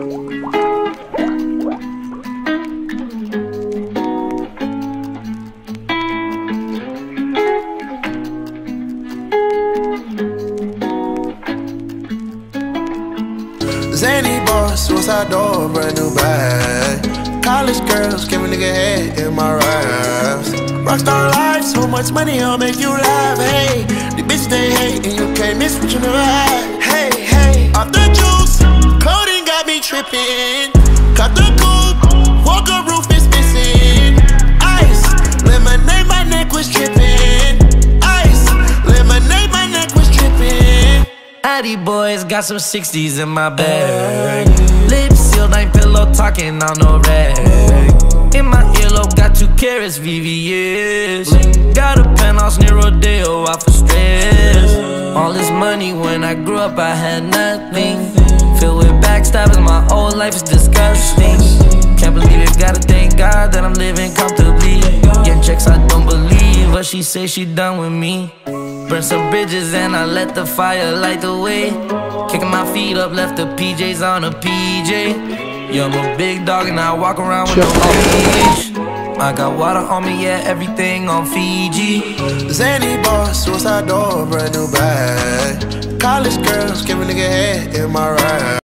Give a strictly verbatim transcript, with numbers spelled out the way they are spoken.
Zany boss, suicide door, brand new bag. College girls, give a nigga head in my raps. Rockstar life, so much money, I'll make you laugh. Hey, the bitch they hate, and you can't miss what you never had. Hey, hey, off the juice, clothing got me tripping. Cut the coupe, walker roof is missing. Ice, lemonade, my neck was dripping. Ice, lemonade, my neck was dripping. Addy boys got some sixties in my bag. Lips sealed, ain't pillow talking on no rag. In my earlobe got two carats, V V S. Got a penthouse near Rodeo, out for stress. All this money, when I grew up I had nothing. Filled with backstabbers, my whole life is disgusting. Can't believe it, gotta thank God that I'm living comfortably. Getting checks, I don't believe what she say, she done with me. Burn some bridges and I let the fire light the way. Kicking my feet up, left the P Js on a P J. Yeah, I'm a big dog and I walk around with no leash. I got water on me, yeah, everything on Fiji. Zany boss, suicide door, brand new bag. College girls, give a nigga head in my rap.